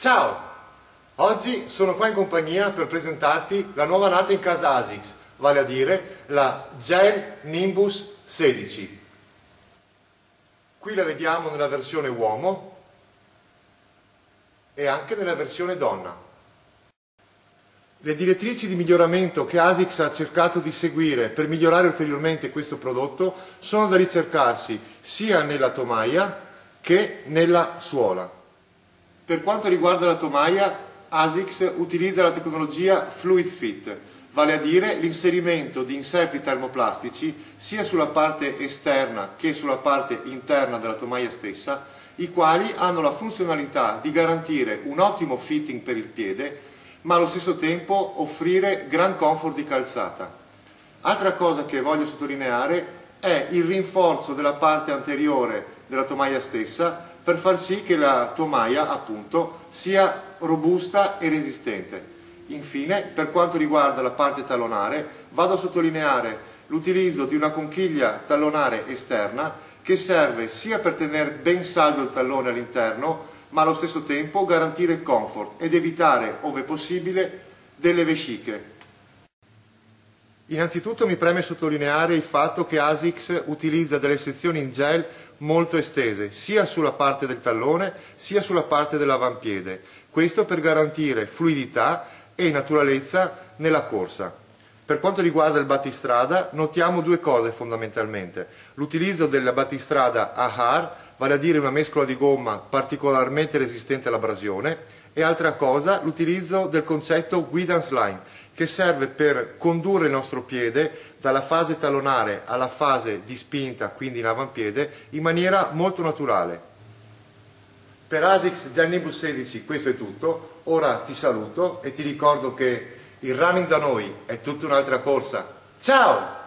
Ciao! Oggi sono qua in compagnia per presentarti la nuova nata in casa ASICS, vale a dire la Gel Nimbus 16. Qui la vediamo nella versione uomo e anche nella versione donna. Le direttrici di miglioramento che ASICS ha cercato di seguire per migliorare ulteriormente questo prodotto sono da ricercarsi sia nella tomaia che nella suola. Per quanto riguarda la tomaia, ASICS utilizza la tecnologia Fluid Fit, vale a dire l'inserimento di inserti termoplastici sia sulla parte esterna che sulla parte interna della tomaia stessa, i quali hanno la funzionalità di garantire un ottimo fitting per il piede, ma allo stesso tempo offrire gran comfort di calzata. Altra cosa che voglio sottolineare è il rinforzo della parte anteriore della tomaia stessa per far sì che la tomaia appunto sia robusta e resistente. Infine, per quanto riguarda la parte tallonare, vado a sottolineare l'utilizzo di una conchiglia tallonare esterna che serve sia per tenere ben saldo il tallone all'interno, ma allo stesso tempo garantire comfort ed evitare, ove possibile, delle vesciche. Innanzitutto mi preme sottolineare il fatto che ASICS utilizza delle sezioni in gel molto estese, sia sulla parte del tallone sia sulla parte dell'avampiede. Questo per garantire fluidità e naturalezza nella corsa. Per quanto riguarda il battistrada, notiamo due cose fondamentalmente. L'utilizzo della battistrada AHAR, vale a dire una mescola di gomma particolarmente resistente all'abrasione, e altra cosa, l'utilizzo del concetto guidance line, che serve per condurre il nostro piede dalla fase tallonare alla fase di spinta, quindi in avampiede, in maniera molto naturale. Per ASICS Gel Nimbus 16 questo è tutto, ora ti saluto e ti ricordo che il running da noi è tutta un'altra corsa. Ciao!